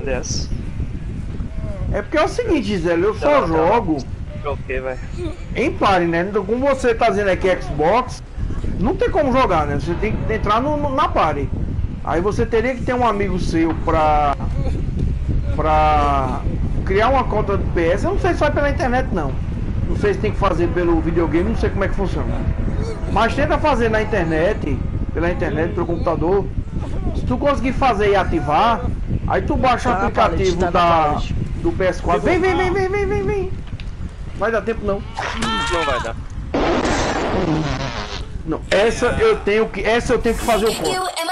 dessa. É porque é o seguinte, Gisele, eu só jogo Ok, vai. em party, né? Então, como você tá dizendo aqui Xbox, não tem como jogar, né? Você tem que entrar na party. Aí você teria que ter um amigo seu pra criar uma conta do PS. Eu não sei se vai pela internet, não. Não sei se tem que fazer pelo videogame, não sei como é que funciona. Mas tenta fazer na internet, pela internet, pelo computador. Se tu conseguir fazer e ativar, aí tu baixa o aplicativo do PS4. Vem. Vai dar tempo não. Não vai dar. Não, essa eu tenho que fazer o ponto.